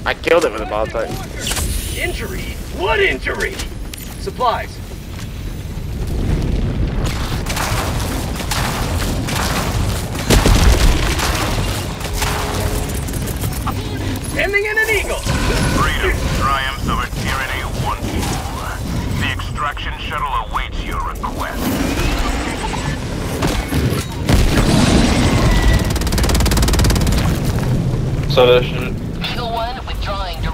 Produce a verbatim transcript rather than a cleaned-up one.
I killed it with a ball type. Injury? What injury? Supplies. Sending in an eagle. Freedom triumphs over tyranny once more. The extraction shuttle awaits your request. So there's